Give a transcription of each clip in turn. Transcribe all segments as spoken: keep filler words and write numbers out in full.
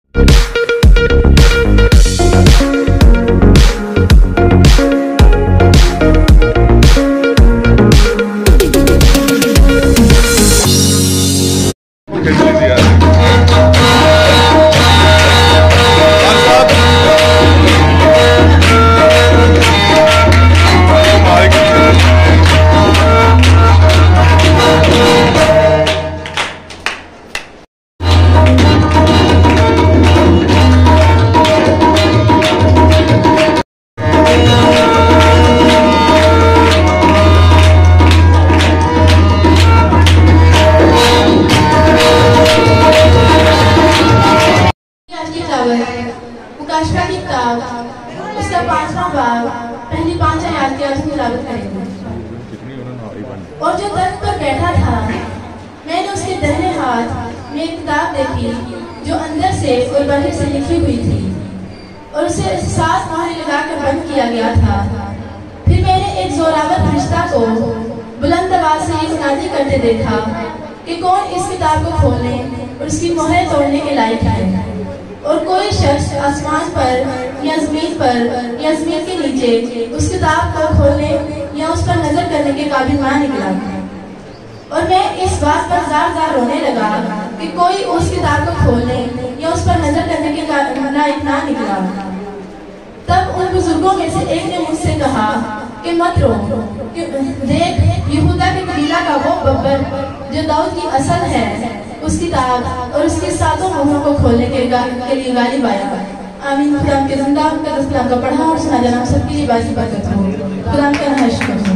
मुकाशफा की किताब उसका पांचवा बाब पहली पांच आयत की अर्थ तिलावत करेंगे। और जो तख्त पर बैठा था, मैंने उसके दाहिने हाथ में एक किताब देखी जो अंदर से और बाहर से लिखी हुई थी और उसे सात मोहरें लगाकर बंद किया गया था। फिर मैंने एक जोरावर फरिश्ता को बुलंद आवाज से ये मुनादी करते देखा कि कौन इस किताब को खोलने और उसकी मोहरें तोड़ने के लायक है। और कोई शख्स आसमान पर या जमीन पर या जमीन के नीचे उस किताब को खोलने या उस पर नजर करने के काबिल ना निकला। और मैं इस बात पर जार जार रोने लगा कि कोई उस किताब को खोलने या उस पर नजर करने के लायक ना निकला। तब उन बुजुर्गों में से एक ने मुझसे कहा कि मत रो, कि देख यहूदा के कबीला का वो बब्बर जो दाऊद की असल है उस किताब और उसके सातों मोहरों को खोलने के, के लिए गालिब आया। आमीन। खुदा के जिंदा कलाम का पढ़ा और सुना जाना सबके लिए बाजी बरकत हो। खुदा का नाम शुक्र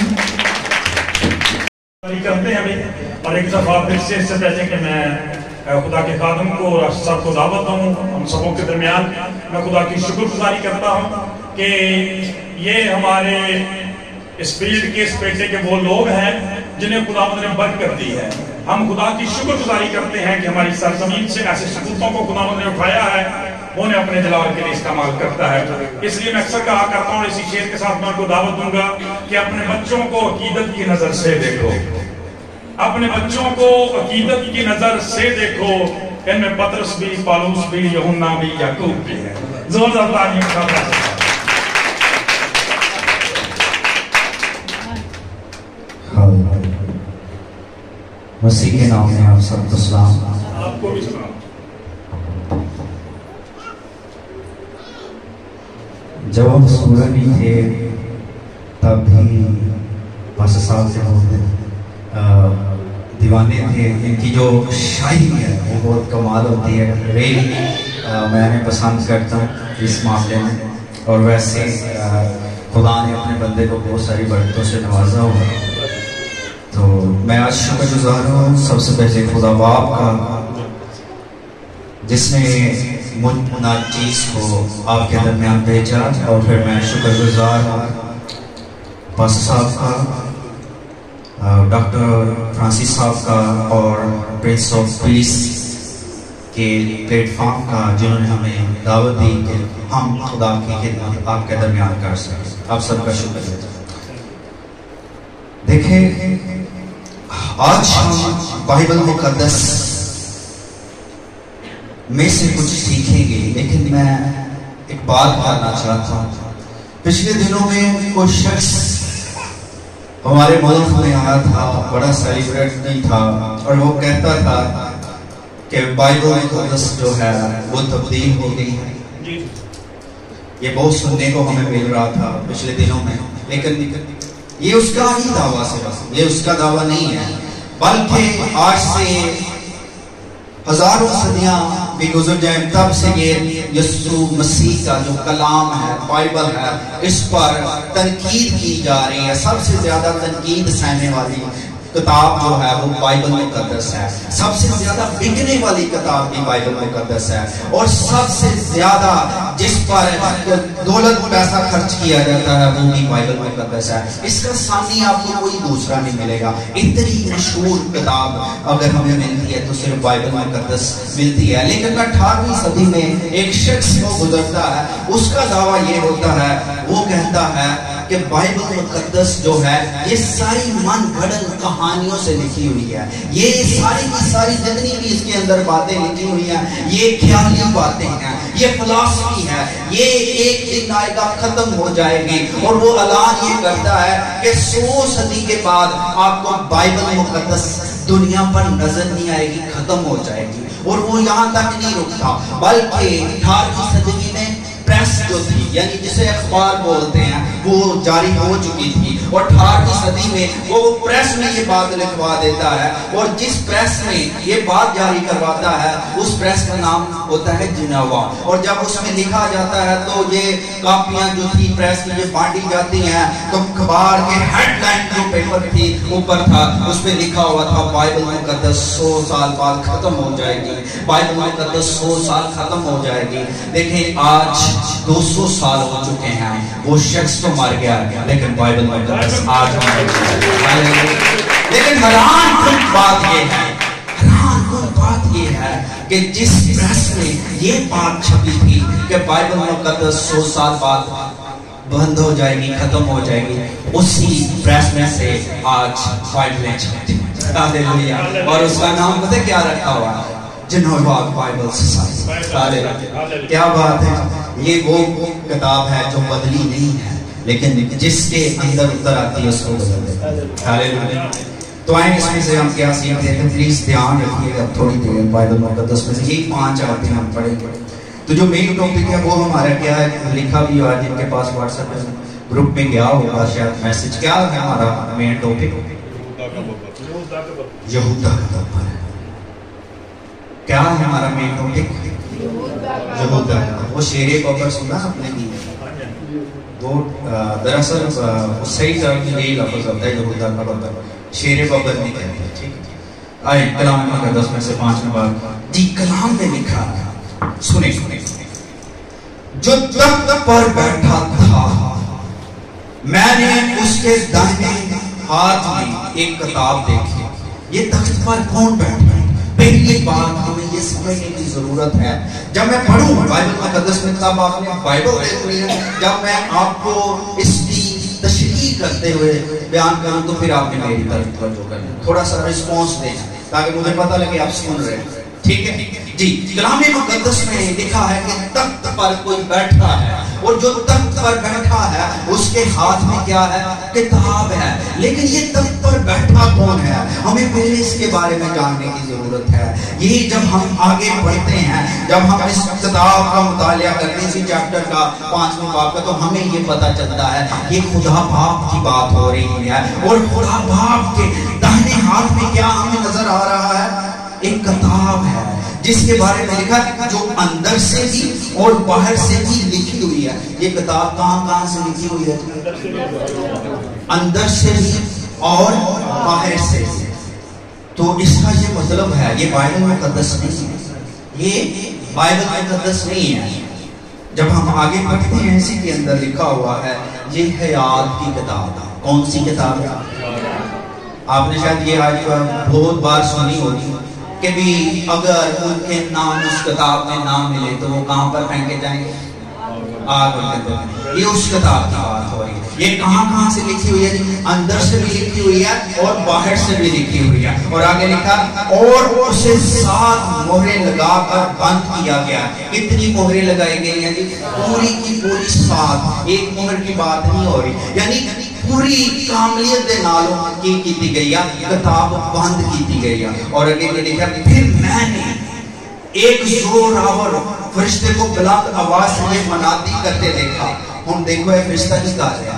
करते हैं अभी। और एक दफा फिर से इससे पहले कि मैं खुदा के खादम को और सबको दावत दूं हम सबों के दरमियान, मैं खुदा की शुक्रगुजारी करता हूं कि ये हमारे इस फील्ड के इस पेटे के वो लोग हैं जिन्हें खुदावंद ने बरकत दी है। हम खुदा की शुक्रगुजारी करते हैं कि हमारी सरजमीन से ऐसे सपूतों को खुदावंद ने उठाया है, वो ने अपने जलाल के लिए इस्तेमाल करता है। इसलिए मैं अक्सर कहा करता हूँ, इसी शेर के साथ मैं आपको दावत दूंगा कि अपने बच्चों को अकीदत की नजर से देखो, अपने बच्चों को अकीदत की नजर से देखो। इनमें पतरस भी, पालूस भी, यूहन्ना भी, याकूब भी है। जोरदार तालियों का आवाज। मसीह के नाम में आप सबको सलाम। आपको भी सलाम। जब हम स्कूल में थे तब भी पास साल से होते दीवाने थे। इनकी जो शायरी है वो बहुत कमाल होती है। रेल मैं पसंद करता हूँ इस मामले में। और वैसे खुदा ने अपने बंदे को बहुत सारी बरकतों से नवाजा हुआ। तो मैं आज शुक्रगुजार हूँ सबसे पहले खुदा बाप का जिसने मुझ नाचीज को आपके दरमियान भेजा। और फिर मैं शुक्रगुजार हूँ पास्टर साहब का, डॉक्टर फ्रांसिस साहब का और प्रिंस ऑफ पीस के प्लेटफॉर्म का जिन्होंने हमें दावत दी कि हम खुदा की खिदमत आपके दरमियान कर सकें। आप सबका शुक्रिया। देखें, आज हम बाइबल मुकद्दस में से कुछ सीखेंगे, लेकिन मैं एक बात करना चाहता हूँ। पिछले दिनों में कोई शख्स हमारे मुल्क में आया था, बड़ा सेलिब्रिटी था, और वो कहता था कि बाइबल मुकद्दस जो है वो तब्दील हो गई है। ये बहुत सुनने को हमें मिल रहा था पिछले दिनों में, लेकिन ये उसका ही दावा से ये उसका दावा नहीं है, बल्कि आज से हजारों सदियां भी गुजर जाए तब से ये यीशु मसीह का जो कलाम है, बाइबल है, इस पर तनकीद की जा रही है। सबसे ज्यादा तनकीद सहने वाली किताब जो है वो बाइबल मुकद्दस है। सबसे ज्यादा बिकने वाली किताब भी बाइबल मुकद्दस है। और सबसे ज्यादा जिस पर दौलत पैसा खर्च किया जाता है वो भी बाइबल मुकद्दस है। इसका सामने आपको कोई दूसरा नहीं मिलेगा। इतनी मशहूर किताब अगर हमें मिलती है तो सिर्फ बाइबल मुकद्दस मिलती है। लेकिन अठारहवीं सदी में एक शख्स को गुजरता है, उसका दावा ये होता है, वो कहता है کہ بائبل مقدس جو ہے یہ ساری من گھڑن کہانیوں سے لکھی ہوئی ہے. یہ ساری کی ساری جتنی بھی اس کے اندر باتیں لکھی ہوئی ہیں یہ خیالی باتیں ہیں, یہ فلسفی ہے, یہ ایک دن آئے گا ختم ہو جائے گی. اور وہ اعلان یہ کرتا ہے کہ سو صدی کے بعد آپ کو بائبل مقدس دنیا پر نظر نہیں آئے گی, ختم ہو جائے گی. اور وہ یہاں تک نہیں رکتا بلکہ اٹھارہویں صدی میں پریس جو تھی یعنی جسے اخبار بولتے ہیں وہ جاری ہو چکی تھی, اور اٹھارہویں صدی میں وہ پریس میں یہ بات لکھوا دیتا ہے, اور جس پریس میں یہ بات جاری کرواتا ہے اس پریس کا نام ہوتا ہے جنیوا. اور جب اس میں لکھا جاتا ہے تو یہ کاپیاں جو تھی پریس کی جو بانٹی جاتی ہیں تو اخبار کے ہیڈ لائن جو پیپر تھی اوپر تھا اس پہ لکھا ہوا تھا بائبل مقدس سو سال بعد ختم ہو جائے گی, بائبل مقدس سو سال ختم ہو جائے گی. دیکھیں آج دو سو سال ہو چکے ہیں, وہ شخص تو مر گیا لیکن بائبل مقدس آج لیکن حیران کن بات یہ ہے حیران کن بات یہ ہے کہ جس پریس میں یہ بات چھپی تھی کہ بائبل مقدس سو سال بعد بند ہو جائے گی, ختم ہو جائے گی, اسی پریس میں سے آج بائبلیں چھپتی ہیں. اور اس کا نام پتہ کیا رکھا ہوا ہے؟ Geneva bible society. کیا بات ہے, یہ وہ کتاب ہے جو بدلی نہیں ہے لیکن جس کے اندر اتر آتی ہے اس کو بدل دیتا ہے. تو آئیں اس میں سے ہم کیا سیکھتے ہیں, پلیز دھیان رکھیے گا تھوڑی دیر بائبل مقدس میں سے یہ پانچ آیتیں ہم پڑھیں گے. تو جو مین ٹاپک ہے وہ ہمارا کیا ہے, لکھا بھی ہوا جن کے پاس واٹس ایپ گروپ میں گیا ہوگا شاید میسج. کیا ہے ہمارا مین ٹاپک؟ یہودا کا دبر. کیا ہے ہمارا مین ٹاپک؟ یہودا. وہ شیر ببر سنا آپ نے بھی؟ وہ دراصل صحیح طرح کی یہی لفظ ہوتا ہے یہودا کا ببر, شیر ببر نہیں کہتے. ٹھیک ہے, آئے کلام مقدس میں سے پانچ نمبر جی کلام میں لکھا ہے. سنیں سنیں جو تخت پر بیٹھا تھا میں نے اس کے دائیں ہاتھ میں ایک کتاب دیکھی. یہ تخت پر کون بیٹھا ہے؟ پہلی بات ہمیں یہ سمجھنے کی ضرورت ہے. جب میں پڑھوں بائبل مقدس میں تب آپ نے بائبل دیکھ لی ہے, جب میں آپ کو اس کی تشریح کرتے ہوئے بیان کروں تو پھر آپ نے میری طرف توجہ کرنا, تھوڑا سا رسپانس دینا تاکہ مجھے پتہ لگے آپ سن رہے ہیں. ٹھیک ہے جی. کلام مقدس میں لکھا ہے کہ تخت پر کوئی بیٹھا ہے, اور جو تخت پر بیٹھا ہے اس کے ہاتھ میں کیا ہے؟ کتاب ہے. لیکن یہ تخت پر بیٹھا کون ہے؟ ہمیں پہلے اس کے بارے میں جاننے کی ضرورت ہے. یہی جب ہم آگے بڑھتے ہیں, جب ہم اس کتاب کا مطالعہ کرتے ہیں, اسی چیپٹر کا پانچویں باب کا, تو ہمیں یہ پتہ چلتا ہے یہ خدا باپ کی بات ہو رہی ہے. اور خدا باپ کے داہنے ہاتھ میں کیا ہمیں نظر آ رہا ہے؟ ایک کتاب ہے جس کے بارے میں لکھا ہے جو اندر سے بھی اور باہر سے بھی لکھی ہوئی ہے. یہ کتاب کہاں کہاں سے لکھی ہوئی ہے؟ اندر سے بھی اور باہر سے بھی. تو اس کا یہ مطلب ہے یہ بائبل مقدس نہیں ہے, یہ بائبل مقدس نہیں ہے. جب ہم آگے پڑھتے ہیں اسی کے اندر لکھا ہوا ہے یہ حیات کی کتاب ہے. کون سی کتاب ہے؟ آپ نے شاید یہ آج بہت بار سنی ہوگی کہ بھی اگر ان کے نام اس کتاب میں نام ملے تو وہ کہاں پر پھینکے جائیں گے؟ آگ میں. یہ اس کتاب کی بات ہو رہی ہے. یہ کہاں کہاں سے لکھی ہوئی ہے؟ اندر سے بھی لکھی ہوئی ہے اور باہر سے بھی لکھی ہوئی ہے. اور آگے لکھا اور اسے سات مہریں لگا کر بند کیا گیا. کتنی مہریں لگائی گئی ہیں جی؟ پوری کی پوری سات. ایک مہر کی بات نہیں ہو رہی, یعنی پوری کاملیت دے نالوں کی کیتی گئی ہے, کتاب بند کیتی گئی ہے. اور آگے لکھا پھر میں نے ایک زور آور فرشتے کو بلند آواز سے منادی کرتے دیکھا. ہم دیکھو ہے فرشتہ کس کا ہے؟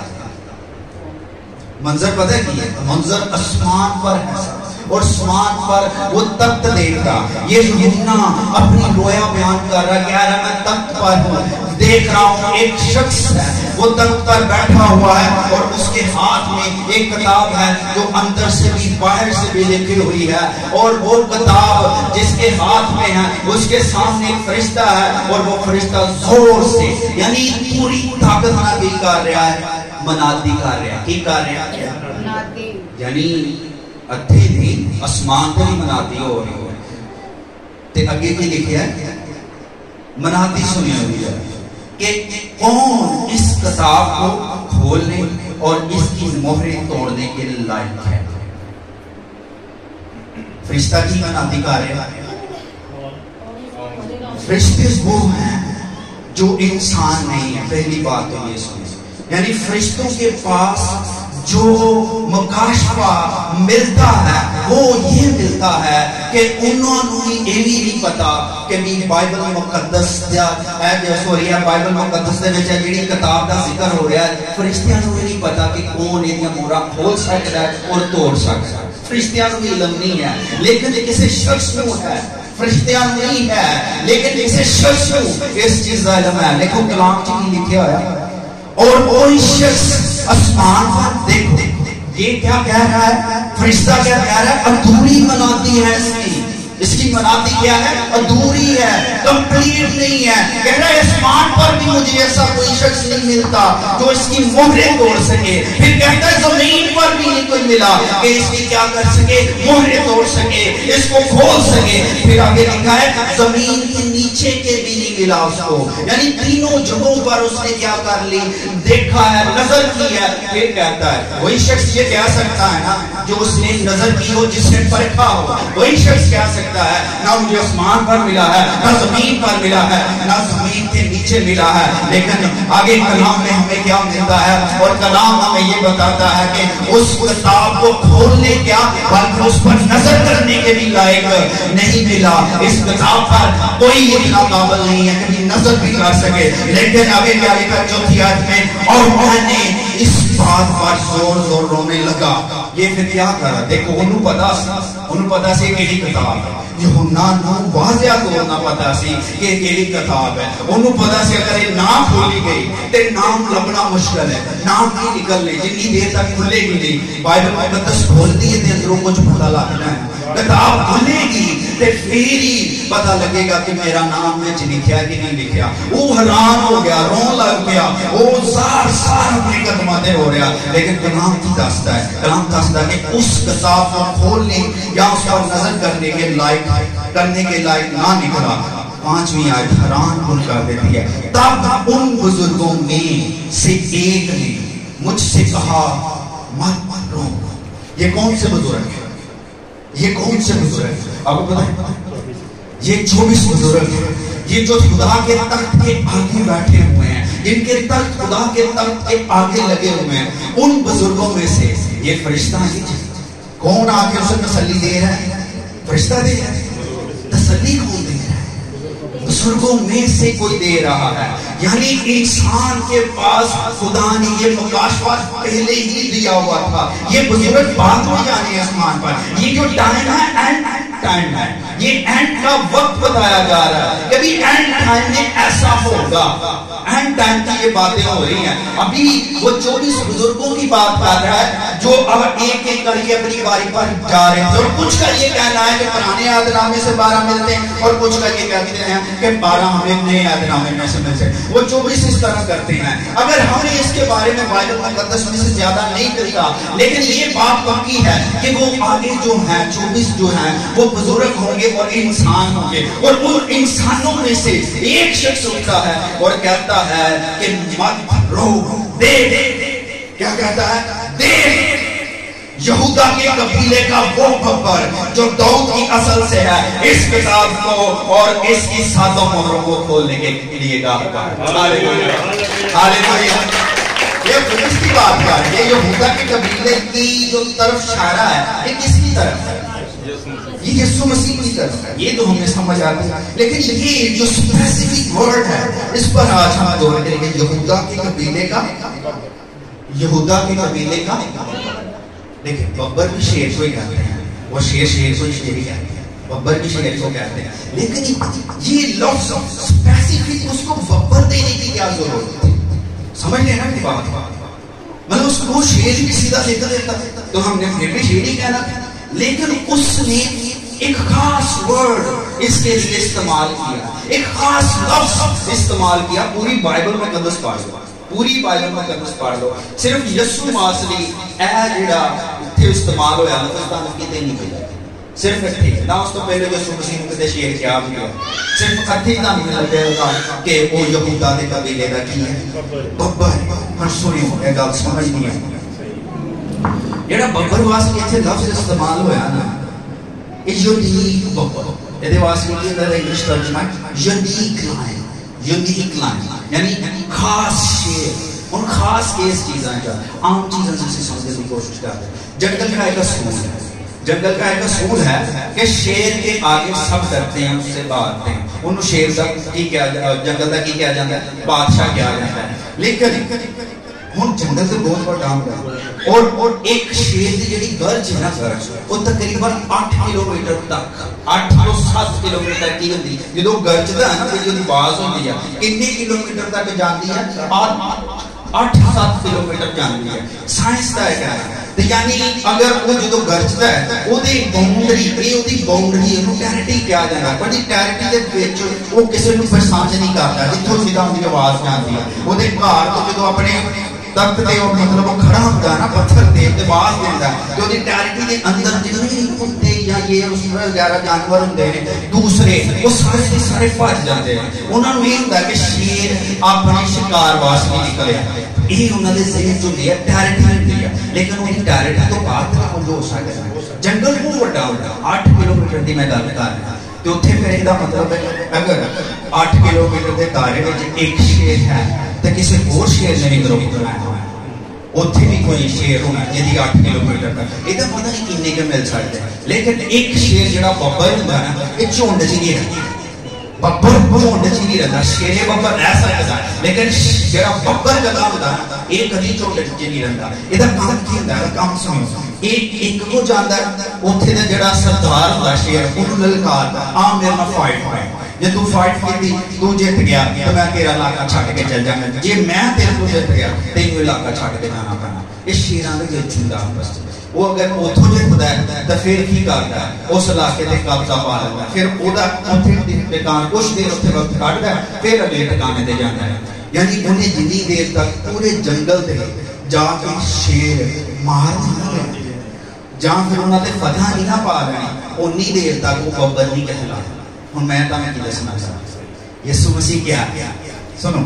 منظر پتہ ہے کی ہے؟ منظر اسمان پر ہے اور اسمان پر وہ تخت دیکھتا. یہ یوحنا اپنی رویا بیان کر رہا کہہ رہا میں تخت پر ہوں, دیکھ رہا ہوں ایک شخص ہے وہ تخت پر بیٹھا ہوا ہے اور اس کے ہاتھ میں ایک کتاب ہے جو اندر سے بھی باہر سے بھی لکھی ہوئی ہے. اور وہ کتاب جس کے ہاتھ میں ہے اس کے سامنے ایک فرشتہ ہے اور وہ فرشتہ زور سے یعنی پوری طاقت نہ کر رہا ہے, منادی کر رہا ہے. کی کر رہا ہے؟ یعنی ادھے دن اسمان پر ہی منادی ہو رہی ہے. تے اگے کی لکھیا ہے منادی سنی ہوئی ہے کہ کون اس کتاب کو کھولنے اور اس کی مہریں توڑنے کے لائق ہے. فرشتہ کی منادی کار ہے. فرشتے وہ ہیں جو انسان نہیں ہے. پہلی بات تو یہ سنیں, یعنی فرشتوں کے پاس جو مکاشفہ ملتا ہے وہ یہ ملتا ہے کہ انہوں نے یہ بھی نہیں پتا کہ بھی بائبل مقدس ہے جو سوری ہے بائبل مقدس دے وچ جڑی کتاب دا ذکر ہو رہا ہے, فرشتیاں نوں نہیں پتا کہ کون یہ مورا کھول سکتا ہے اور توڑ سکتا ہے. فرشتیاں نوں علم نہیں ہے, لیکن کسی شخص کو ہے. فرشتیاں نہیں ہے لیکن کسی شخص کو اس چیز کا علم ہے. دیکھو کلام کی لکھا ہوا ہے, اور کوئی شخص آسمان پر دیکھو, یہ کیا کہہ رہا ہے, فرشتہ کیا کہہ رہا ہے, ادھوری منادی ہے اس کی. اس کی منادی کیا ہے, ادھوری ہے, کمپلیٹ نہیں ہے. کہہ رہا ہے آسمان پر بھی مجھے ایسا کوئی شخص نہیں ملتا جو اس کی مہریں توڑ سکے. پھر کہتا ہے زمین پر بھی نہیں کوئی ملا کہ اس کی کیا کر سکے, مہریں توڑ سکے, اس کو کھول سکے. پھر آگے لکھا ہے زمین کے نیچے کے بھی نہیں ملا اس کو, یعنی تینوں جگہوں پر اس نے کیا کر لی, دیکھا ہے, نظر کی ہے. پھر کہتا ہے وہی شخص یہ کہہ سکتا ہے نا جو اس نے نظر کی ہو, جس نے پرکھا ہو, وہی شخص کہہ سکتا ہے نہ مجھے آسمان پر ملا ہے, نہ زمین پر ملا ہے, نہ زمین کے نیچے ملا ہے. لیکن آگے کلام میں ہمیں کیا ملتا ہے, اور کلام ہمیں یہ بتاتا ہے کہ اس کتاب کو کھولنے کیا بلکہ اس پر نظر کرنے کے بھی لائق نہیں ملا. اس کتاب پر کوئی اتنا قابل نہیں ہے کہ نظر بھی کر سکے. لیکن آگے کیا لکھا چوتھی آیت میں, اور میں نے اس بات پر زور زور رونے لگا. یہ پھر کیا کرا, دیکھو انہوں پتا انہوں پتا سی کیڑی کتاب ہے. یوحنا نو واضح طور نہ پتا سی کہ کیڑی کتاب ہے. انہوں پتا سی اگر یہ نام کھولی گئی تے نام لبنا مشکل ہے, نام نہیں نکلنے جتنی دیر تک کھلے گی نہیں. بائبل مقدس کھولتی ہے تے اندروں کچھ پتہ لگنا ہے. کتاب کھلے گی تے پھر ہی پتہ لگے گا کہ میرا نام وچ لکھیا کہ نہیں لکھیا. وہ حیران ہو گیا, رون لگ گیا, وہ سار سار اپنے قدماں تے ہو رہا. لیکن کلام کی دستا ہے, کلام دستا ہے کہ اس کتاب کو کھولنے یا اس پر نظر کرنے کے لائق کرنے کے لائق نہ نکلا. پانچویں آیت حیران کن کر دیتی ہے, تب ان بزرگوں میں سے ایک نے مجھ سے کہا مت رو. یہ کون سے بزرگ ہے, یہ کون سے بزرگ ہے آپ کو پتہ ہے, یہ چوبیس بزرگ ہیں, یہ جو خدا کے تخت کے آگے بیٹھے ہوئے ہیں, جن کے تخت خدا کے تخت کے آگے لگے ہوئے ہیں. ان بزرگوں میں سے یہ فرشتہ ہے. کون آ کے اسے تسلی دے رہا ہے, فرشتہ دے رہا ہے. تسلی کون دے رہا ہے, بزرگوں میں سے کوئی دے رہا ہے. یعنی انسان کے پاس خدا نے یہ مکاشفہ پہلے ہی دیا ہوا تھا. یہ بزرگ بعد میں جانے آسمان پر. یہ جو ٹائم ہے اینڈ ٹائم ہے, یہ اینڈ کا وقت بتایا جا رہا ہے. کبھی اینڈ ٹائم میں ایسا ہوگا, اینڈ ٹائم کی یہ باتیں ہو رہی ہیں. ابھی وہ چوبیس بزرگوں کی بات کر رہا ہے جو اب ایک ایک کر کے اپنی باری پر جا رہے ہیں. اور کچھ کا یہ کہنا ہے کہ پرانے عہد نامے سے بارہ ملتے ہیں, اور کچھ کا یہ کہتے ہیں کہ بارہ ہمیں نئے عہد نامے میں سے ملتے ہیں. وہ چوبیس اس طرح کرتے ہیں. اگر ہمیں اس کے بارے میں بائبل مقدس میں سے زیادہ نہیں ملتا, لیکن یہ بات پکی ہے کہ وہ آگے جو ہیں چوبیس جو ہیں وہ بزرگ ہوں گے اور انسان ہوں گے. اور ان انسانوں میں سے ایک شخص اٹھتا ہے اور کہتا ہے کہ مت رو, دے کیا کہتا ہے, دے یہودا کے قبیلے کا وہ ببر جو داؤد کی اصل سے ہے, اس کتاب کو اور اس کی ساتوں مہروں کو کھولنے کے لیے کہا ہے. ہاللیلویا ہاللیلویا. یہ کس کی بات کر رہی ہے, یہودا کے قبیلے کی جو طرف اشارہ ہے یہ کس کی طرف ہے, یہ یسوع مسیح کی طرف ہے. یہ تو ہمیں سمجھ آتا ہے, لیکن یہ جو اسپیسیفک ورڈ ہے اس پر آج ہم دور کریں گے. یہودا کے قبیلے کا, یہودا کے قبیلے کا. دیکھیں ببر بھی شیر کو ہی کہتے ہیں, وہ شیر شیر کو شیر ہی کہتے ہیں, ببر بھی شیر کو کہتے ہیں. لیکن یہ لفظ اسپیسیفک اس کو ببر دینے کی کیا ضرورت ہے, سمجھ لیں نا کہ بات, مطلب اس کو شیر بھی سیدھا دیتا دیتا تو ہم نے پھر بھی شیر ہی کہنا تھا. لیکن اس نے ایک خاص ورڈ اس کے لیے استعمال کیا, ایک خاص لفظ استعمال کیا. پوری بائبل میں مقدس پڑھ لو, پوری بائبل میں مقدس پڑھ لو, صرف یسوع مسیح اے جڑا اتھے استعمال ہویا لفظ دا کتے نہیں ملیا. صرف اتھی نہ اس تو پہلے جو مسیح نے شیر کیا بھی ہے صرف اتھی نہ مل جائے گا کہ وہ یہودا دے قبیلے دا کی ہے ببر ہن سنیو یہ گل سمجھ نہیں ہے جڑا ببر واسطے ایتھے لفظ استعمال ہویا نا یہ یونیک ببر یہ واسطے کی اندر انگلش ترجمہ یونیک لائن یونیک لائن یعنی خاص شیر ان خاص کیس چیزاں جو عام چیزیں سے سمجھنے کی کوشش کرتے ہیں جنگل کا ایک اصول ہے جنگل کا ایک اصول ہے کہ شیر کے آگے سب ڈرتے ہیں اس سے بھاگتے ہیں انہوں شیر کا کی کیا جنگل کا کی کیا جاتا ہے بادشاہ کیا جاتا ہے لیکن ہن جنگل سے بہت بڑا ڈام ہے اور اور ایک شیر دی جڑی گرج ہے نا گرج وہ تقریباً آٹھ کلومیٹر تک آٹھ تو سات کلومیٹر کی ہوندی جدوں گرجدا ہے نا تے جدی آواز ہوندی ہے کتنے کلومیٹر تک جاندی ہے اور آٹھ سات کلومیٹر جاندی ہے سائنس دا ہے یعنی اگر وہ جدو گرجتا ہے وہ دی باؤنڈری اے او دی باؤنڈری نو ٹیریٹری کیا جاتا ہے پر دی ٹیریٹری دے وچ وہ کسے نو پہچان نہیں کرتا جتھوں سیدھا ان دی آواز جاندی ہے وہ دے گھر تو جدو اپنے تخت تے وہ مطلب وہ کھڑا ہوندا ہے نا پتھر تے تے آواز دیندا ہے جو دی ٹیریٹری دے اندر جدوں نہیں کتے یا یہ اس وغیرہ جانور ہوندے نے دوسرے وہ سارے دے سارے بھج جاندے ہیں انہاں نوں یہ ہوندا کہ شیر اپنے شکار واسطے نکلے یہ انہوں نے ذہن جو لیا ٹیریٹری ہوتی ہے لیکن وہ ٹیریٹری تو بات نہ ہو سکتا ہے جنگل بہت بڑا ہوتا ہے آٹھ کلومیٹر کی میں گل کر رہا تو اتنے پھر یہ مطلب ہے اگر آٹھ کلومیٹر کے دائرے میں ایک شیر ہے تو کسی اور شیر نے بھی گروپ بنایا اتنے بھی کوئی شیر ہونا جی آٹھ کلومیٹر تک یہ پتہ نہیں کنے کے مل سکتے لیکن ایک شیر جڑا ببر ہوتا ہے نا یہ جھنڈ چ نہیں رہتی ببر جھنڈ چ نہیں رہتا شیر ببر رہ سکتا ہے لیکن جڑا ببر جگہ ہوتا ہے یہ کدی جھنڈ چ نہیں رہتا یہ کام کی ہوتا ہے کام سنو ایک ایک کو جاندا ہے اوتھے دا جڑا سردار ہوندا شیر اونوں للکاردا آ میرے نال فائٹ ہوئے جے تو فائٹ کیتی تو جیت گیا تو میں تیرا علاقہ چھڈ کے چل جاں جے میں تیرے کو جیت گیا تینوں علاقہ چھڈ کے جانا پینا یہ شیراں دے وچ ہوندا بس وہ اگر اوتھوں جیتدا ہے تے پھر کی کردا ہے اس علاقے تے قبضہ پا لیندا ہے پھر اودا اوتھے دی ٹکان کچھ دیر اوتھے وقت کڈدا ہے پھر اگلے ٹکانے تے جاندا ہے یعنی انہیں جتنی دیر تک پورے جنگل تے جا کے شیر مار نہیں جہاں پھر انہوں نے فتح نہیں نہ پا رہے انی دیر تک وہ ببر نہیں کہلا ہوں میں تو میں کی دسنا چاہتا یسوع مسیح کیا ہے سنو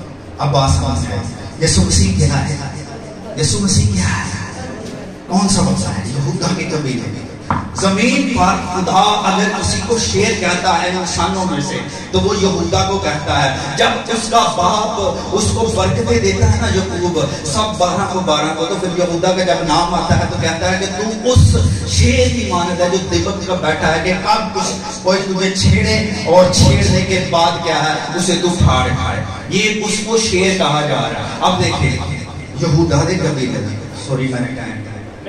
عباس باس ہے یسوع مسیح کیا ہے یسوع مسیح کیا ہے کون سا بچہ ہے یہودا کے قبیلے میں زمین پر خدا اگر کسی کو شیر کہتا ہے انسانوں میں سے تو وہ یہودا کو کہتا ہے جب اس کا باپ اس کو برکتیں دیتا ہے نا یعقوب سب بارہ کو بارہ کو تو پھر یہودا کا جب نام آتا ہے تو کہتا ہے کہ تم اس شیر کی مانند ہے جو دبک کا بیٹھا ہے کہ اب کچھ کوئی تجھے چھیڑے اور چھیڑنے کے بعد کیا ہے اسے تو پھاڑ کھائے یہ اس کو شیر کہا جا رہا ہے اب دیکھیں یہودا دے قبیلے میں سوری میں نے ٹائم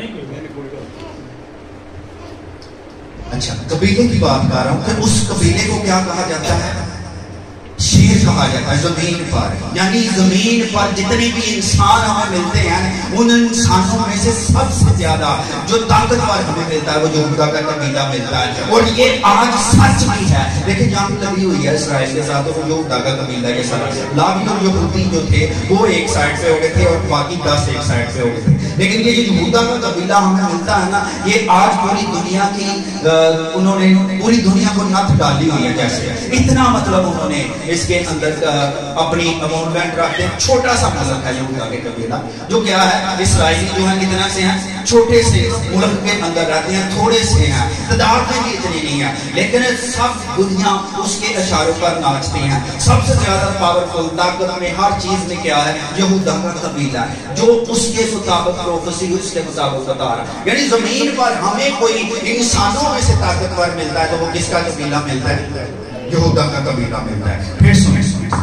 اچھا قبیلے کی بات کر رہا ہوں کہ اس قبیلے کو کیا کہا جاتا ہے شیر کہا جاتا ہے زمین پر یعنی زمین پر جتنے بھی انسان ہمیں ملتے ہیں ان انسانوں میں سے سب سے زیادہ جو طاقتور ہمیں ملتا ہے وہ یہودا کا قبیلہ ملتا ہے اور یہ آج سچ بھی ہے لیکن جنگ لگی ہوئی ہے اسرائیل کے ساتھ وہ یہودا کا قبیلہ کے ساتھ لاوی اور یہودی جو تھے وہ ایک سائڈ پہ ہو گئے تھے اور باقی دس ایک سائڈ پہ ہو گئے تھے لیکن یہ جو یہودا کا قبیلہ ہمیں ملتا ہے نا یہ آج پوری دنیا کی انہوں نے پوری دنیا کو نت ڈالی ہوئی ہے جیسے اتنا مطلب انہوں نے اس کے اندر اپنی امونمنٹ رکھتے ہیں چھوٹا سا ملک ہے یہودا کے قبیلہ جو کیا ہے اسرائیلی جو ہیں کتنا سے ہیں چھوٹے سے ملک کے اندر رہتے ہیں تھوڑے سے ہیں تعداد میں بھی اتنی نہیں ہے لیکن سب دنیا اس کے اشاروں پر ناچتے ہیں سب سے زیادہ پاورفل طاقت میں ہر چیز میں کیا ہے یہودا کا قبیلہ ہے جو اس کے مطابق پروفیسی اس کے مطابق بتا رہا ہے یعنی زمین پر ہمیں کوئی انسانوں میں سے طاقتور ملتا ہے تو وہ کس کا قبیلہ ملتا ہے یہودا کا قبیلہ ملتا ہے پھر سنیں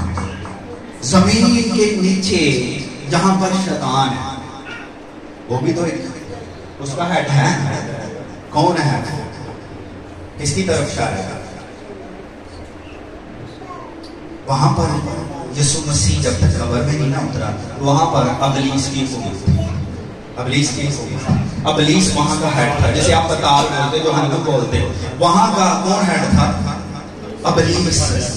زمین کے نیچے جہاں پر شیطان ہے وہ بھی تو ایک اس کا ہیڈ ہے کون ہے کس کی طرف اشارہ ہے وہاں پر یسوع مسیح جب تک قبر میں نہیں نہ اترا وہاں پر ابلیس کی حکومت تھی ابلیس کی حکومت ابلیس وہاں کا ہیڈ تھا جیسے آپ پتال بولتے جو ہم لوگ بولتے وہاں کا کون ہیڈ تھا ابلیس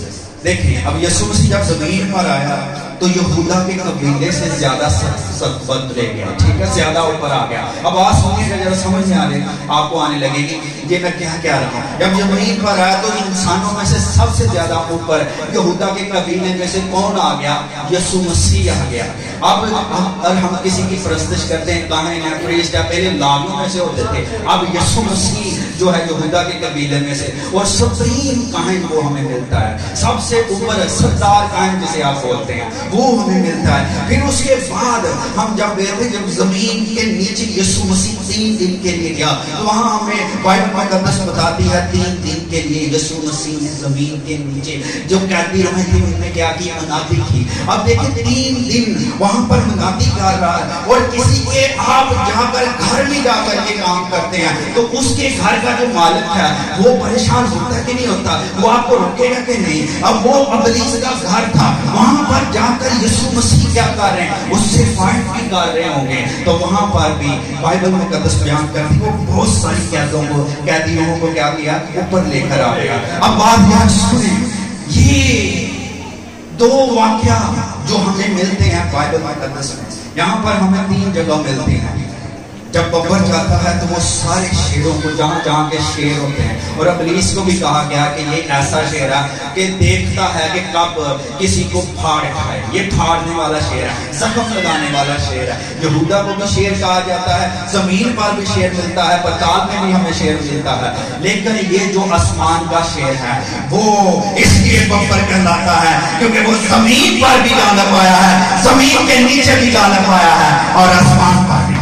دیکھیں اب یسوع مسیح جب زمین پر آیا تو یہودا کے قبیلے سے زیادہ سخت لے گیا، ٹھیک ہے، زیادہ اوپر آ گیا. اب آج سنیے گا، ذرا سمجھ میں آنے آپ کو آنے لگے گی یہ میں کیا کہہ رہا ہوں. جب زمین پر آیا تو انسانوں میں سے سب سے زیادہ اوپر یہودا کے قبیلے میں سے کون آ گیا؟ یسوع مسیح آ گیا. اب اگر ہم کسی کی پرستش کرتے ہیں کاہن یا پریسٹ یا پہلے لاویوں میں سے ہوتے تھے، اب یسوع مسیح جو ہے یہودا کے قبیلے میں سے، اور سپریم کاہن وہ ہمیں ملتا ہے، سب سے اوپر سردار کاہن جسے آپ بولتے ہیں وہ ہمیں ملتا ہے. پھر اس کے بعد ہم جب گئے جب زمین کے نیچے یسوع مسیح تین دن کے لیے گیا تو وہاں ہمیں بائبل مقدس بتاتی ہے تین دن کے لیے یسوع مسیح نے زمین کے نیچے جو قیدی رہے تھے انہوں نے کیا کیا؟ مناتی کی. اب دیکھیں تین دن وہاں پر مناتی کر رہا ہے، اور کسی کے آپ جا کر گھر میں جا کر کے کام کرتے ہیں تو اس کے گھر کا جو مالک ہے وہ پریشان ہوتا کہ نہیں ہوتا؟ وہ آپ کو روکے گا کہ نہیں؟ اب وہ ابلیس کا گھر تھا، وہاں پر جا کر یسوع مسیح کیا کر رہے ہیں؟ اس سے فائٹ بھی کر رہے ہوں گے. تو وہاں پر بھی بائبل مقدس بیان کرتی وہ بہت ساری قیدیوں کو قیدیوں کو کیا کیا؟ اوپر لے کر آ گیا. اب بات یاد سنیں، یہ دو واقعہ جو ہمیں ملتے ہیں بائبل مقدس میں، یہاں پر ہمیں تین جگہ ملتے ہیں. جب ببر جاتا ہے تو وہ سارے شیروں کو جہاں جہاں کے شیر ہوتے ہیں، اور ابلیس کو بھی کہا گیا کہ یہ ایسا شیر ہے کہ دیکھتا ہے کہ کب کسی کو پھاڑ کھائے، یہ پھاڑنے والا شیر ہے، زخم لگانے والا شیر ہے. یہودا کو بھی شیر کہا جاتا ہے، زمین پر بھی شیر ملتا ہے، پتال میں بھی ہمیں شیر ملتا ہے. لیکن یہ جو آسمان کا شیر ہے وہ اس لیے ببر کہلاتا ہے کیونکہ وہ زمین پر بھی غالب آیا ہے، زمین کے نیچے بھی غالب آیا ہے، اور آسمان پر بھی.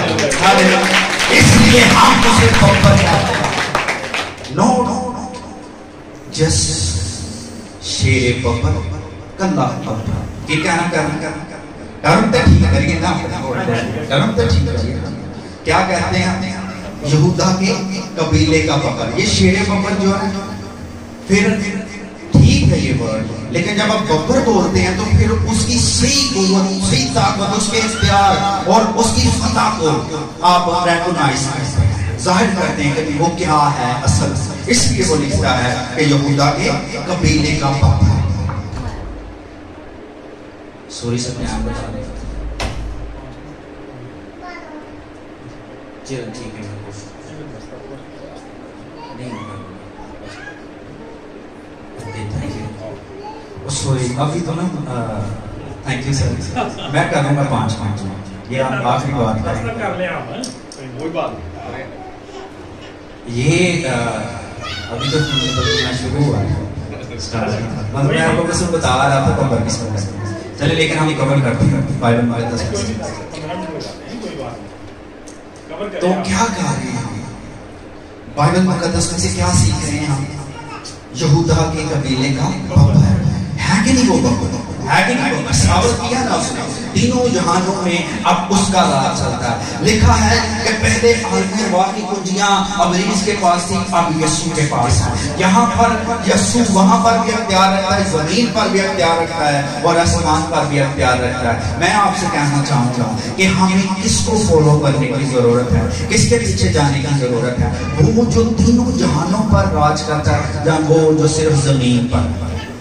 اس لیے ہم اسے ببر کہتے ہیں. نو نو جس شیر ببر کلا ببر یہ کہنا کرنا کرنا ڈرم تو ٹھیک کریے نا، ڈرم تو ٹھیک کریے. کیا کہتے ہیں؟ یہودا کے قبیلے کا ببر. یہ شیر ببر جو ہے پھر ٹھیک ہے یہ ورڈ، لیکن جب آپ ببر بولتے ہیں تو پھر اس کی صحیح قوت، صحیح طاقت، اس کے اختیار اور اس کی فتح کو آپ ریکونائز کرتے ہیں، ظاہر کرتے ہیں کہ وہ کیا ہے اصل. اس لیے وہ لکھتا ہے کہ یہودا کے قبیلے کا ببر. سوری سب نے آپ بتا دیں چلو ٹھیک ہے نہیں سوری ابھی تو نا تھینک یو سر، میں کروں گا پانچ پانچ منٹ. یہ آپ آخری بات کریں. یہ ابھی تو میں شروع ہوا مطلب میں آپ کو بس بتا رہا تھا کبر کس وجہ سے. چلے لیکن ہم کور کرتے ہیں بائبل مقدس. تو کیا کہہ رہے ہیں بائبل مقدس میں سے کیا سیکھ رہے ہیں ہم؟ یہودا کے قبیلے کا ببر ہے کہ نہیں؟ وہ ببر ہے کہ نہیں؟ وہ ثابت کیا نا اس نے تینوں جہانوں میں اب اس کا راج چلتا ہے. لکھا ہے کہ پہلے عالم ارواح کی کنجیاں ابلیس کے پاس تھی، اب یسوع کے پاس ہے. یہاں پر یسوع وہاں پر بھی اختیار رکھتا ہے، زمین پر بھی اختیار رکھتا ہے، اور آسمان پر بھی اختیار رکھتا ہے. میں آپ سے کہنا چاہوں گا کہ ہمیں کس کو فالو کرنے کی ضرورت ہے، کس کے پیچھے جانے کی ضرورت ہے؟ وہ جو تینوں جہانوں پر راج کرتا ہے یا وہ جو صرف زمین پر؟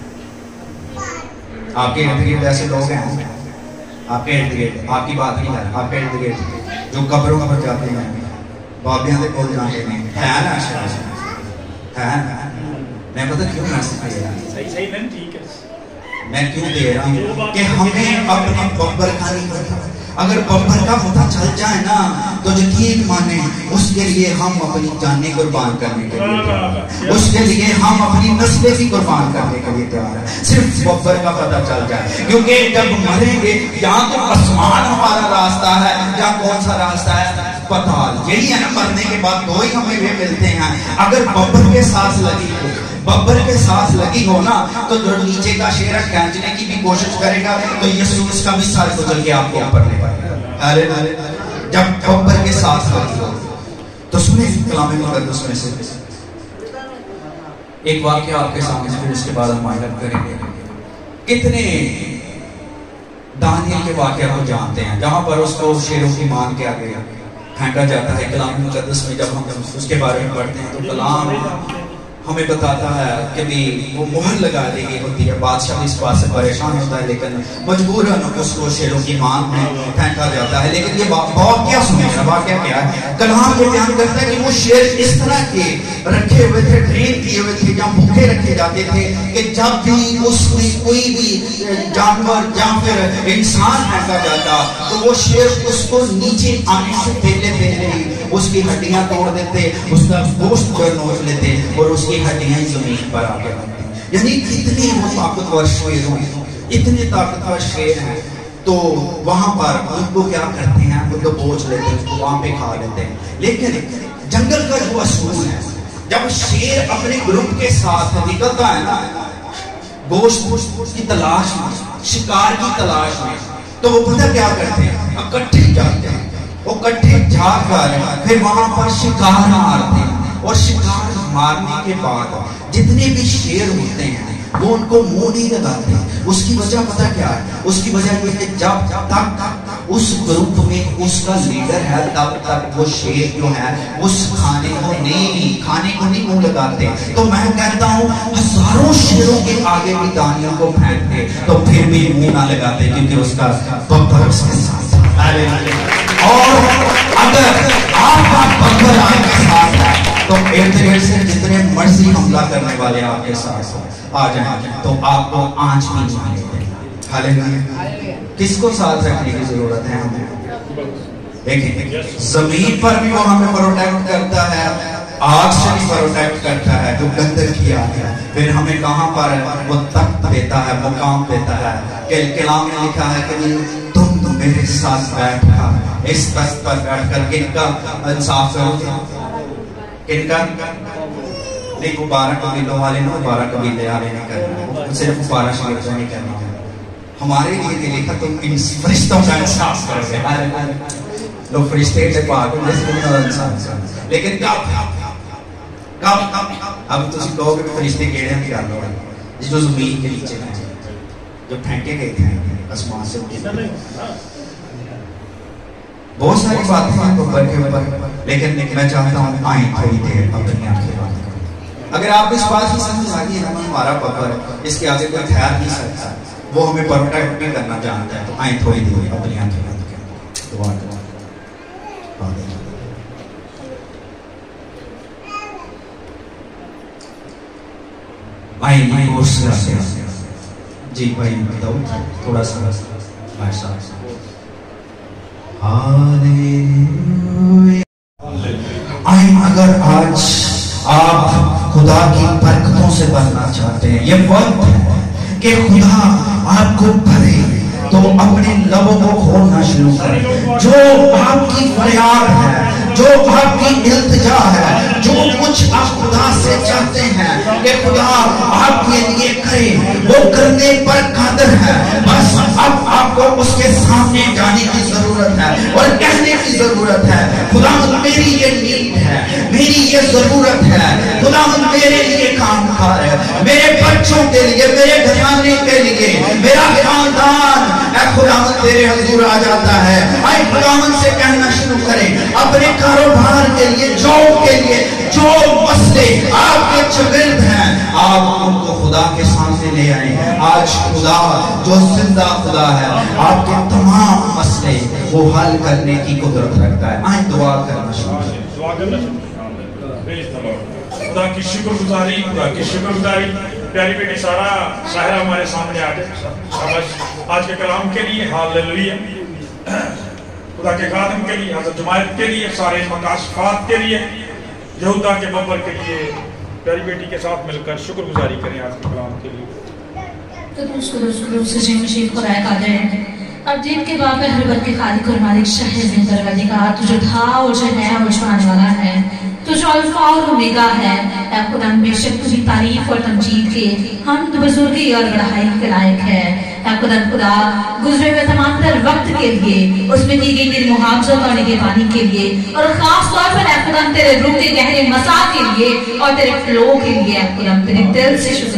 آپ کے ارد گرد ایسے لوگ ہیں، آپ کے ارد گرد، آپ کی بات نہیں ہے، آپ کے ارد گرد جو قبروں پر جاتے ہیں، بابیاں دے کول جاتے ہیں، ہے نا ہے نا. میں پتہ کیوں میسج دے رہا ہوں، میں کیوں دے رہا ہوں کہ ہمیں اپنے ببر کا نہیں پتا. اگر ببر کا پتہ چل جائے نا تو یقین مانیں اس کے لیے ہم اپنی جانیں قربان کرنے کے لیے، اس کے لیے ہم اپنی نسلیں بھی قربان کرنے کے لیے تیار ہیں، صرف ببر کا پتہ چل جائے. کیونکہ جب مریں گے یا تو آسمان ہمارا راستہ ہے یا کون سا راستہ ہے؟ پتال. یہی ہے نا، مرنے کے بعد دو ہی ہمیں یہ ملتے ہیں. اگر ببر کے ساتھ لگی ہو ببر کے ساتھ لگی ہو نا تو جو نیچے کا شیرہ کھینچنے کی بھی کوشش کرے گا تو یسوع اس کا بھی سر کچل کے آپ کو اوپر لے پائے گا. جب ببر کے ساتھ لگی ہو تو سنیں کلام مقدس میں سے ایک واقعہ آپ کے سامنے سے، پھر اس کے بعد ہم معلوم کریں گے. کتنے دانیل کے واقعہ کو جانتے ہیں جہاں پر اس کو شیروں کی مان کے آگے پھینکا جاتا ہے؟ کلام مقدس میں جب ہم اس کے بارے میں پڑھتے ہیں تو کلام ہمیں بتاتا ہے کہ بھی وہ مہر لگا دی گئی ہوتی ہے. بادشاہ اس بات سے پریشان ہوتا ہے لیکن مجبوراً اس کو شیروں کی مان میں پھینکا جاتا ہے. لیکن یہ واقعہ سنیں گا, واقعہ کیا ہے؟ کلام یہ بیان کرتا ہے کہ وہ شیر اس طرح کے رکھے ہوئے تھے, ٹرین کیے ہوئے تھے, یا بھوکے رکھے جاتے تھے کہ جب بھی اس میں کوئی بھی جانور یا پھر انسان پھینکا جاتا تو وہ شیر اس کو نیچے آنے سے پہلے پہلے ہی اس کی ہڈیاں توڑ دیتے, اس کا گوشت جو نوچ لیتے اور اس کی ہڈیاں زمین پر آ کے رکھتے. یعنی کتنے وہ طاقتور شیر ہیں, اتنے طاقتور شیر ہیں. تو وہاں پر ان کو کیا کرتے ہیں, ان کو بوجھ لیتے ہیں, اس کو وہاں پہ کھا لیتے ہیں. لیکن جنگل کا جو اصول ہے, جب شیر اپنے گروپ کے ساتھ نکلتا ہے نا گوشت کی تلاش میں, شکار کی تلاش میں, تو وہ پتہ کیا کرتے ہیں, اکٹھے جاتے ہیں. وہ اکٹھے جا کر پھر وہاں پر شکار مارتے ہیں, اور شکار مارنے کے بعد جتنے بھی شیر ہوتے ہیں وہ ان کو منہ نہیں لگاتے. اس کی وجہ پتہ کیا ہے؟ اس کی وجہ یہ کہ جب تک اس گروپ میں اس کا لیڈر ہے تب تک وہ شیر جو ہے اس کھانے کو نہیں کھانے کو نہیں منہ لگاتے. تو میں کہتا ہوں ہزاروں شیروں کے آگے بھی دانیوں کو پھینکتے تو پھر بھی منہ نہ لگاتے, کیونکہ اس کا ببر اس کے ساتھ. اور اگر آپ کا ببر آپ کے ساتھ ہے تو ارد گرد سے جتنے مرضی حملہ کرنے والے آپ کے ساتھ آ جائیں تو آپ کو آنچ بھی نہیں ملے. ہاللیلویا. کس کو ساتھ رکھنے کی ضرورت ہے ہمیں؟ دیکھیں زمین پر بھی وہ ہمیں پروٹیکٹ کرتا ہے, آگ سے بھی پروٹیکٹ کرتا ہے جو گندر کیا ہے. پھر ہمیں کہاں پر وہ تخت دیتا ہے, مقام دیتا ہے. کہ کلام میں لکھا ہے کہ تم تو میرے ساتھ بیٹھا اس تخت پر بیٹھ کر کن کا انصاف کرو گے, کن کا نہیں. وہ بارہ قبیلوں والے نا, بارہ قبیلے والے نہیں کرنا, صرف بارہ شریف نہیں کرنا. ہمارے لیے نہیں لکھا تم ان فرشتوں کا انصاف کرو گے. لوگ فرشتے کے پاک انصاف. لیکن کب کب اب تم کہو گے فرشتے کیڑے ہیں کیا لوگ جو زمین کے نیچے ہیں, جو پھینکے گئے تھے آسمان سے. بہت ساری باتیں ہیں ببر کے اوپر, لیکن میں چاہتا ہوں آئیں تھوڑی دیر اپنی آنکھیں بند کریں. اگر آپ اس بات کی سمجھ آ گئی ہے نا ہمارا ببر اس کے آگے کوئی ٹھہر نہیں سکتا, وہ ہمیں پروٹیکٹ بھی کرنا جانتا ہے, تو آئیں تھوڑی دیر اپنی آنکھیں بند کریں. دعا کریں. آئیں کورس کرتے ہیں. جی بھائی بتاؤ تھوڑا سا بھائی صاحب. آئیں اگر آج آپ خدا کی برکتوں سے بننا چاہتے ہیں, یہ وقت ہے کہ خدا آپ کو بھرے, تو اپنے لبوں کو کھولنا شروع کریں. جو آپ کی فریاد ہے, جو آپ کی التجا ہے, جو کچھ آپ خدا سے چاہتے ہیں کہ خدا آپ کے لیے کرے, وہ کرنے پر قادر ہے. بس اب آپ کو اس کے سامنے جانے کی ضرورت ہے اور کہنے کی ضرورت ہے, خدا میری یہ نیڈ ہے, میری یہ ضرورت ہے, خدا میرے لیے کام کر ہے, میرے بچوں کے لیے, میرے گھرانے کے لیے, میرا خاندان اے خداوند تیرے حضور آ جاتا ہے. آئے خداوند سے کہنا شروع کریں اپنے کاروبار کے لیے, جاب کے لیے, جو مسئلے آپ کے چگرد ہیں آپ ان کو خدا کے سامنے لے آئیں. آج خدا جو زندہ خدا ہے آپ کے تمام مسئلے وہ حل کرنے کی قدرت رکھتا ہے. آئیں دعا کرنا شروع کریں. دعا کرنا شروع کریں. خدا کی شکر گزاری, خدا کی شکر گزاری. پیاری بیٹی سارا ساحرہ ہمارے سامنے آ جائے آج کے کلام کے لیے. ہاللیلویا. خدا کے خادم کے لیے, حضرت جماعت کے لیے, سارے مکاشفات کے لیے, یہودا کے ببر کے لیے پیاری بیٹی کے ساتھ مل کر شکر گزاری کریں آج کے کلام کے لیے. قدوس قدوس قدوس سجین مشید خدای قادر ہے. اب دین کے باپ ہے ہر بر کے خالق اور مالک شاہ زندہ پروردگار, تو جو تھا اور جو ہے اور جو آنے والا ہے, تو جو الفا اور اومیگا ہے. اے خدا بے شک تجھی تعریف اور تمجید کے حمد بزرگی اور بڑائی کے لائق ہے. اے خدا خدا گزرے ہوئے تمام تر وقت کے لیے, اس میں دی گئی تیری محافظت اور نگہبانی کے لیے, اور خاص طور پر اے خدا تیرے روح کے گہرے مسا کے لیے اور تیرے فلو کے لیے اے خدا تیرے دل سے شکر گزاری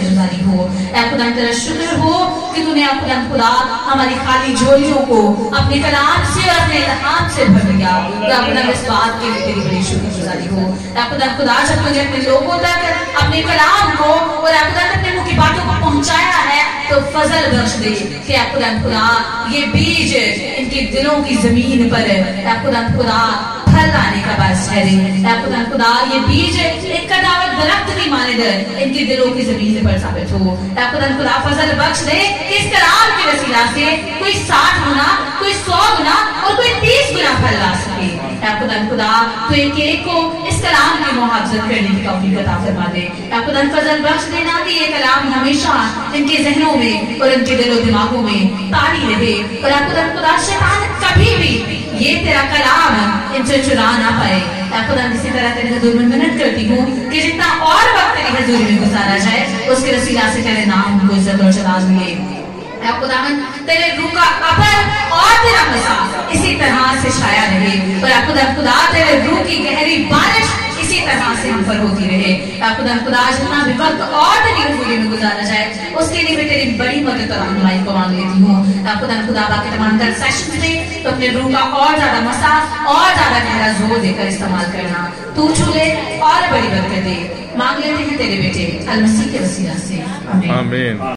हो। ऐ खुदा तेरा शुक्र हो कि तूने अपना खुदा हमारी खाली झोलियों को अपने कलाम से और अपने इल्हाम से भर दिया। या खुदा इस बात के लिए तेरी बड़ी शुक्रगुजारी हो। या खुदा खुदा जब तुझे अपने लोगों तक अपने कलाम को और या खुदा अपने मुंह की बातों को पहुंचाया है तो फजल बख्श दे कि या खुदा खुदा ये बीज इनके दिलों की जमीन पर या खुदा खुदा फल लाने का बायस ठहरे। या खुदा खुदा ये बीज एक कदावत दरख्त की मानद इनके दिलों की जमीन पर साबित हो। या खुदा खुदा फजल बख्श दे कि इस कलाम के वसीला से कोई साठ गुना, कोई सौ गुना और कोई तीस गुना फल ला सके। या खुदा खुदा तो एक एक को इस कलाम की मुहाफ़ज़त करने की तौफीक अता फरमा दे। या खुदा फजल बख्श देना कि ये कलाम हमेशा इनके ज़हनों में और इनके दिलों दिमागों में तारी रहे। और या खुदा खुदा शैतान कभी भी ये तेरा कलाम इनसे चुरा ना पाए। या खुदा इसी तरह तेरे हज़ूर में मिन्नत करती हूँ कि जितना और वक्त तेरी हज़ूरी में गुजारा जाए उसके वसीला से तेरे नाम को इज्जत और जलाल मिले। या खुदावन तेरे रूह का अबर और तेरा मसा इसी तरह से छाया रहे। और या खुदा खुदा तेरे रूह की गहरी बारिश इसी तरह से हम पर होती रहे। या खुदा खुदा जितना भी वक्त और तेरी हज़ूरी में गुजारा जाए उसके लिए मैं तेरी बड़ी मदद और रहनुमाई को मांग लेती हूँ। या खुदा खुदा बाकी तमाम दर सेशंस में तो अपने रूह का और ज्यादा मसा और ज्यादा गहरा जोर देकर इस्तेमाल करना। तू छूले और बड़ी बरकत दे। मांग लेते हैं तेरे बेटे अल मसीह के वसीला से, आमीन।